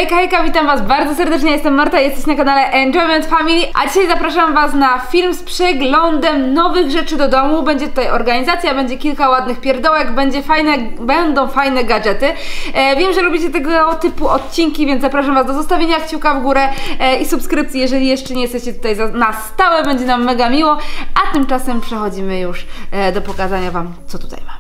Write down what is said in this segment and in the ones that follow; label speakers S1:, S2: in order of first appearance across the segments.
S1: Hejka, hejka, witam was bardzo serdecznie, jestem Marta, jesteś na kanale Enjoyment Family, a dzisiaj zapraszam was na film z przeglądem nowych rzeczy do domu. Będzie tutaj organizacja, będzie kilka ładnych pierdołek, będą fajne gadżety. Wiem, że lubicie tego typu odcinki, więc zapraszam was do zostawienia kciuka w górę i subskrypcji, jeżeli jeszcze nie jesteście tutaj na stałe, będzie nam mega miło, a tymczasem przechodzimy już do pokazania wam, co tutaj mam.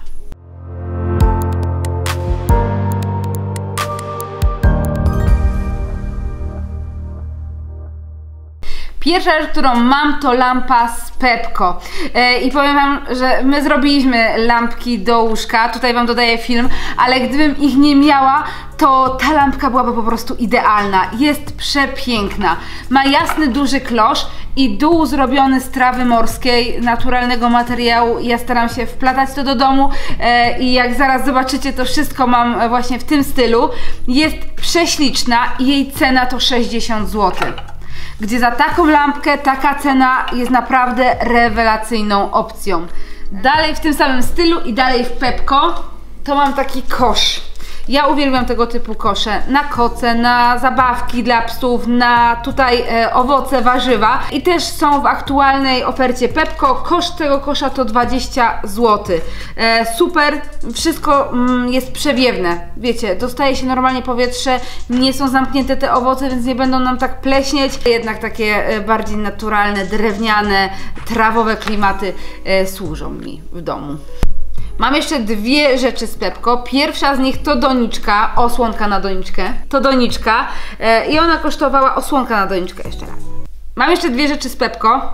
S1: Pierwsza rzecz, którą mam, to lampa z Pepco. I powiem wam, że my zrobiliśmy lampki do łóżka, tutaj wam dodaję film, ale gdybym ich nie miała, to ta lampka byłaby po prostu idealna. Jest przepiękna. Ma jasny, duży klosz i dół zrobiony z trawy morskiej, naturalnego materiału. Ja staram się wplatać to do domu i jak zaraz zobaczycie, to wszystko mam właśnie w tym stylu. Jest prześliczna i jej cena to 60 zł. Gdzie za taką lampkę taka cena jest naprawdę rewelacyjną opcją. Dalej w tym samym stylu i dalej w Pepco to mam taki kosz. Ja uwielbiam tego typu kosze na koce, na zabawki dla psów, na tutaj owoce, warzywa i też są w aktualnej ofercie Pepco. Koszt tego kosza to 20 zł. Super, wszystko jest przewiewne. Wiecie, dostaje się normalnie powietrze, nie są zamknięte te owoce, więc nie będą nam tak pleśnieć. Jednak takie bardziej naturalne, drewniane, trawowe klimaty służą mi w domu. Mam jeszcze dwie rzeczy z Pepco. Pierwsza z nich to doniczka, osłonka na doniczkę. To doniczka i ona kosztowała, osłonka na doniczkę jeszcze raz. Mam jeszcze dwie rzeczy z Pepco.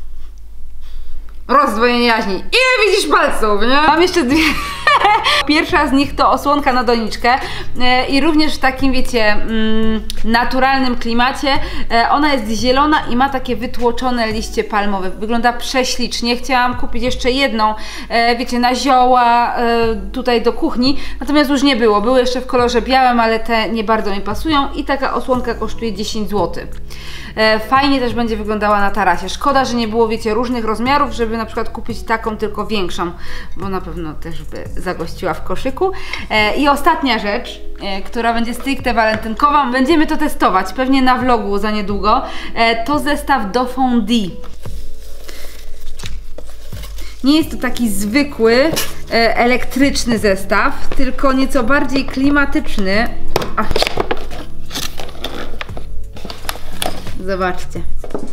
S1: Rozdwojenie jaźni. Ile widzisz palców, nie? Mam jeszcze dwie. Pierwsza z nich to osłonka na doniczkę i również w takim, wiecie, naturalnym klimacie. Ona jest zielona i ma takie wytłoczone liście palmowe. Wygląda prześlicznie. Chciałam kupić jeszcze jedną, wiecie, na zioła tutaj do kuchni, natomiast już nie było. Były jeszcze w kolorze białym, ale te nie bardzo mi pasują i taka osłonka kosztuje 10 zł. Fajnie też będzie wyglądała na tarasie. Szkoda, że nie było, wiecie, różnych rozmiarów, żeby na przykład kupić taką, tylko większą, bo na pewno też by zagościła w koszyku. I ostatnia rzecz, która będzie stricte walentynkowa, będziemy to testować, pewnie na vlogu za niedługo, to zestaw do fondue. Nie jest to taki zwykły, elektryczny zestaw, tylko nieco bardziej klimatyczny. Ach. Zobaczcie.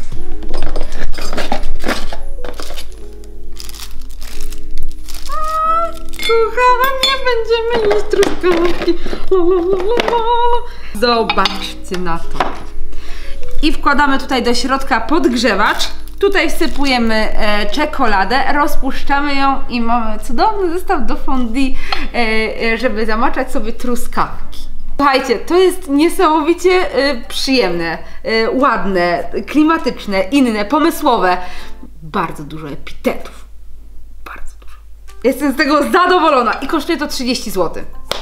S1: Kochani, będziemy jeść truskawki. Zobaczcie na to. I wkładamy tutaj do środka podgrzewacz. Tutaj wsypujemy czekoladę, rozpuszczamy ją i mamy cudowny zestaw do fondue, żeby zamaczać sobie truskawki. Słuchajcie, to jest niesamowicie przyjemne, ładne, klimatyczne, inne, pomysłowe. Bardzo dużo epitetów. Bardzo dużo. Jestem z tego zadowolona i kosztuje to 30 zł.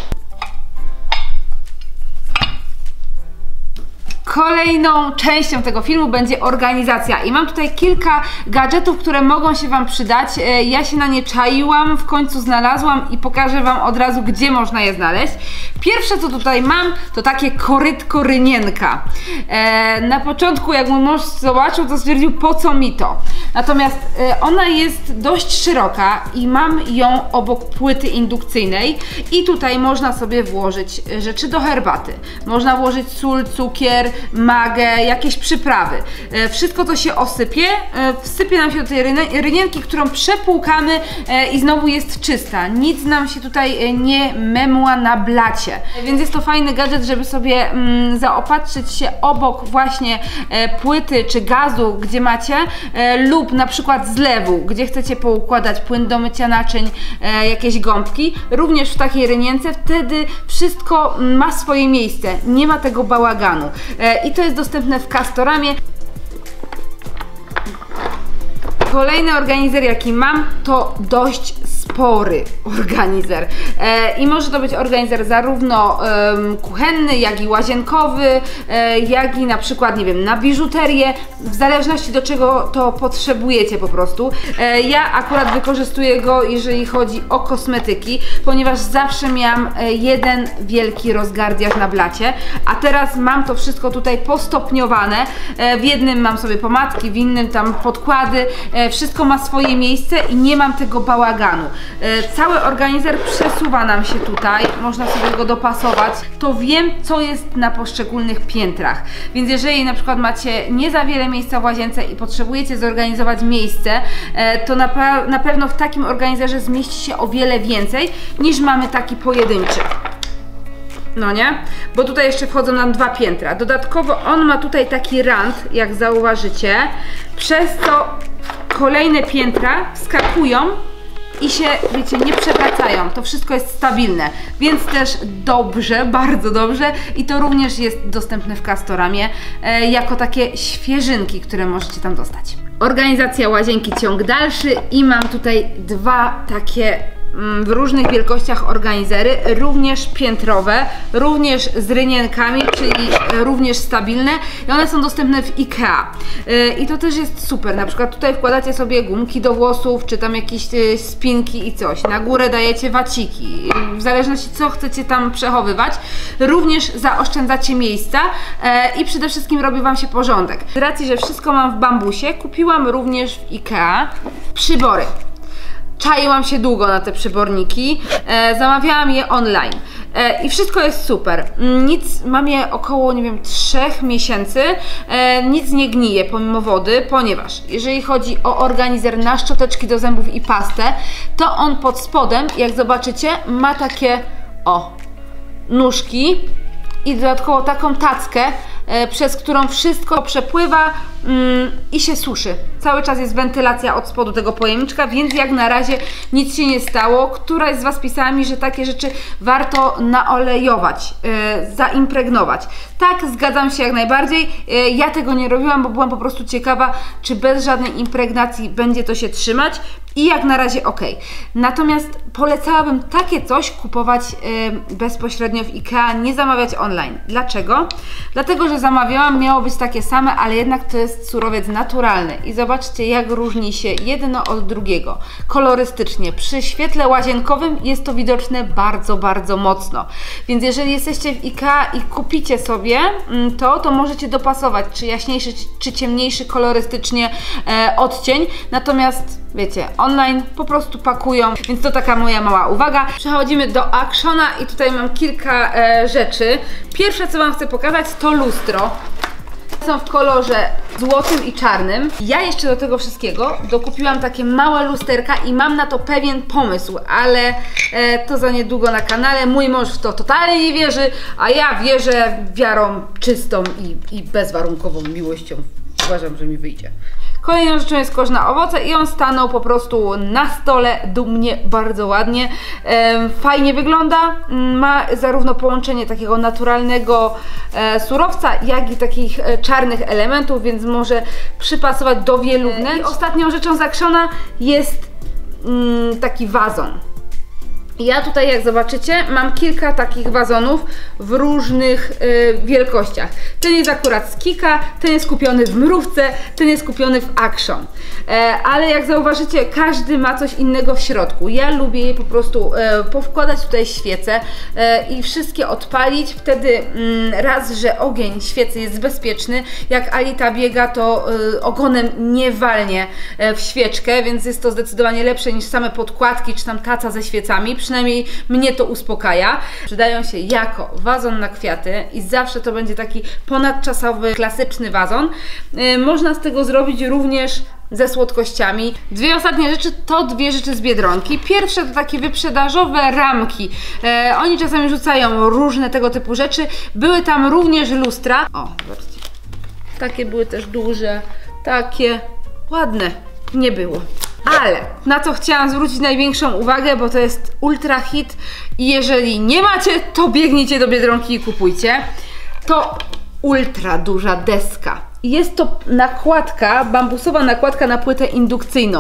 S1: Kolejną częścią tego filmu będzie organizacja i mam tutaj kilka gadżetów, które mogą się wam przydać. Ja się na nie czaiłam, w końcu znalazłam i pokażę wam od razu, gdzie można je znaleźć. Pierwsze, co tutaj mam, to takie korytko rynienka. Na początku, jak mój mąż zobaczył, to stwierdził, po co mi to. Natomiast ona jest dość szeroka i mam ją obok płyty indukcyjnej i tutaj można sobie włożyć rzeczy do herbaty. Można włożyć sól, cukier, magę, jakieś przyprawy. Wszystko to się osypie, wsypie nam się do tej rynienki, którą przepłukamy i znowu jest czysta. Nic nam się tutaj nie memła na blacie. Więc jest to fajny gadżet, żeby sobie zaopatrzyć się obok właśnie płyty czy gazu, gdzie macie, lub na przykład zlewu, gdzie chcecie poukładać płyn do mycia naczyń, jakieś gąbki. Również w takiej rynience wtedy wszystko ma swoje miejsce. Nie ma tego bałaganu. I to jest dostępne w Castoramie. Kolejny organizer, jaki mam, to dość spory organizer. I może to być organizer zarówno kuchenny, jak i łazienkowy, jak i na przykład, nie wiem, na biżuterię, w zależności do czego to potrzebujecie po prostu. Ja akurat wykorzystuję go, jeżeli chodzi o kosmetyki, ponieważ zawsze miałam jeden wielki rozgardiaż na blacie, a teraz mam to wszystko tutaj postopniowane. W jednym mam sobie pomadki, w innym tam podkłady, wszystko ma swoje miejsce i nie mam tego bałaganu. Cały organizer przesuwa nam się tutaj, można sobie go dopasować, to wiem, co jest na poszczególnych piętrach, więc jeżeli na przykład macie nie za wiele miejsca w łazience i potrzebujecie zorganizować miejsce, to na pewno w takim organizerze zmieści się o wiele więcej niż mamy taki pojedynczy. No nie? Bo tutaj jeszcze wchodzą nam 2 piętra. Dodatkowo on ma tutaj taki rand, jak zauważycie, przez co kolejne piętra wskakują i się, wiecie, nie przewracają. To wszystko jest stabilne, więc też dobrze, bardzo dobrze i to również jest dostępne w Castoramie jako takie świeżynki, które możecie tam dostać. Organizacja łazienki, ciąg dalszy i mam tutaj 2 takie w różnych wielkościach organizery, również piętrowe, również z rynienkami, czyli również stabilne i one są dostępne w IKEA. I to też jest super, na przykład tutaj wkładacie sobie gumki do włosów, czy tam jakieś spinki i coś, na górę dajecie waciki, w zależności co chcecie tam przechowywać, również zaoszczędzacie miejsca i przede wszystkim robi Wam się porządek. Z racji, że wszystko mam w bambusie, kupiłam również w IKEA przybory. Czaiłam się długo na te przyborniki, zamawiałam je online i wszystko jest super. Nic, mam je około, nie wiem, 3 miesięcy, nic nie gnije pomimo wody, ponieważ jeżeli chodzi o organizer na szczoteczki do zębów i pastę, to on pod spodem, jak zobaczycie, ma takie, nóżki i dodatkowo taką tackę, przez którą wszystko przepływa i się suszy. Cały czas jest wentylacja od spodu tego pojemniczka, więc jak na razie nic się nie stało. Któraś z Was pisała mi, że takie rzeczy warto naolejować, zaimpregnować. Tak, zgadzam się jak najbardziej. Ja tego nie robiłam, bo byłam po prostu ciekawa, czy bez żadnej impregnacji będzie to się trzymać i jak na razie ok. Natomiast polecałabym takie coś kupować bezpośrednio w IKEA, nie zamawiać online. Dlaczego? Dlatego, że zamawiałam, miało być takie same, ale jednak to jest surowiec naturalny i zobaczcie, jak różni się jedno od drugiego. Kolorystycznie, przy świetle łazienkowym jest to widoczne bardzo, bardzo mocno. Więc jeżeli jesteście w IKEA i kupicie sobie to możecie dopasować, czy jaśniejszy, czy ciemniejszy kolorystycznie odcień. Natomiast wiecie, online po prostu pakują, więc to taka moja mała uwaga. Przechodzimy do Actiona i tutaj mam kilka rzeczy. Pierwsze, co Wam chcę pokazać, to lustro. Są w kolorze złotym i czarnym. Ja jeszcze do tego wszystkiego dokupiłam takie małe lusterka i mam na to pewien pomysł, ale to za niedługo na kanale. Mój mąż w to totalnie nie wierzy, a ja wierzę wiarą czystą i bezwarunkową miłością. Uważam, że mi wyjdzie. Kolejną rzeczą jest kosz na owoce i on stanął po prostu na stole dumnie, bardzo ładnie. Fajnie wygląda, ma zarówno połączenie takiego naturalnego surowca, jak i takich czarnych elementów, więc może przypasować do wielu wnętrz. I ostatnią rzeczą z Actiona jest taki wazon. Ja tutaj, jak zobaczycie, mam kilka takich wazonów w różnych wielkościach. Ten jest akurat z Kika, ten jest kupiony w Mrówce, ten jest kupiony w Action. Ale jak zauważycie, każdy ma coś innego w środku. Ja lubię je po prostu powkładać tutaj świece i wszystkie odpalić. Wtedy raz, że ogień świecy jest bezpieczny. Jak Alita biega, to ogonem nie walnie w świeczkę, więc jest to zdecydowanie lepsze niż same podkładki czy tam taca ze świecami. Przynajmniej mnie to uspokaja. Przydają się jako wazon na kwiaty i zawsze to będzie taki ponadczasowy, klasyczny wazon. Można z tego zrobić również ze słodkościami. Dwie ostatnie rzeczy to dwie rzeczy z Biedronki. Pierwsze to takie wyprzedażowe ramki. Oni czasami rzucają różne tego typu rzeczy. Były tam również lustra. O, zobaczcie. Takie były też duże, takie ładne. Nie było. Ale na co chciałam zwrócić największą uwagę, bo to jest ultra hit i jeżeli nie macie, to biegnijcie do Biedronki i kupujcie. To ultra duża deska. Jest to nakładka, bambusowa nakładka na płytę indukcyjną.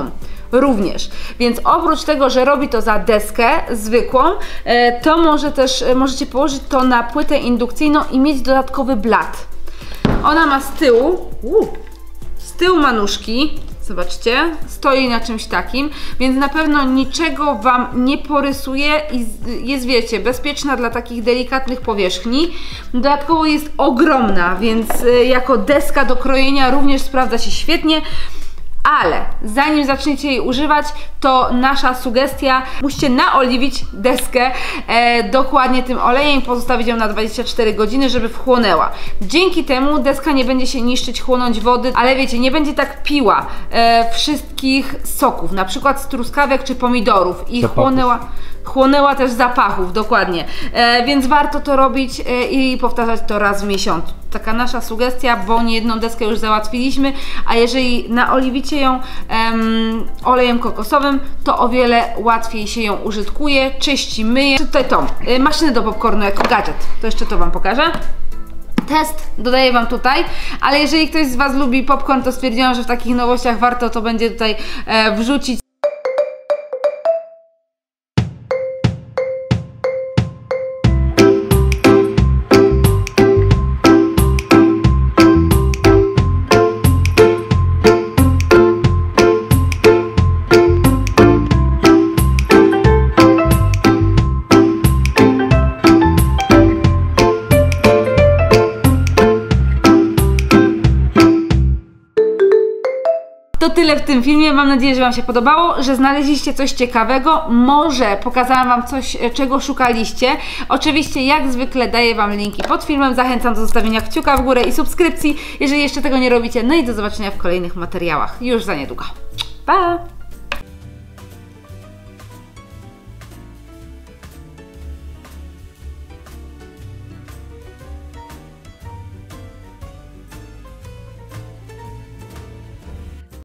S1: również. Więc oprócz tego, że robi to za deskę zwykłą, to możecie położyć to na płytę indukcyjną i mieć dodatkowy blat. Ona ma z tyłu ma nóżki, zobaczcie, stoi na czymś takim, więc na pewno niczego Wam nie porysuje i jest, wiecie, bezpieczna dla takich delikatnych powierzchni. Dodatkowo jest ogromna, więc jako deska do krojenia również sprawdza się świetnie. Ale zanim zaczniecie jej używać, to nasza sugestia, musicie naoliwić deskę dokładnie tym olejem i pozostawić ją na 24 godziny, żeby wchłonęła. Dzięki temu deska nie będzie się niszczyć, chłonąć wody, ale wiecie, nie będzie tak piła wszystkich soków, na przykład z truskawek czy pomidorów i chłonęła też zapachów, dokładnie. Więc warto to robić i powtarzać to raz w miesiącu. Taka nasza sugestia, bo niejedną deskę już załatwiliśmy, a jeżeli naoliwicie ją olejem kokosowym, to o wiele łatwiej się ją użytkuje, czyści, myje. Tutaj tą maszynę do popcornu jako gadżet, to jeszcze to Wam pokażę. Test dodaję Wam tutaj, ale jeżeli ktoś z Was lubi popcorn, to stwierdziłam, że w takich nowościach warto to będzie tutaj wrzucić. To tyle w tym filmie, mam nadzieję, że Wam się podobało, że znaleźliście coś ciekawego, może pokazałam Wam coś, czego szukaliście. Oczywiście jak zwykle daję Wam linki pod filmem, zachęcam do zostawienia kciuka w górę i subskrypcji, jeżeli jeszcze tego nie robicie, no i do zobaczenia w kolejnych materiałach już za niedługo. Pa!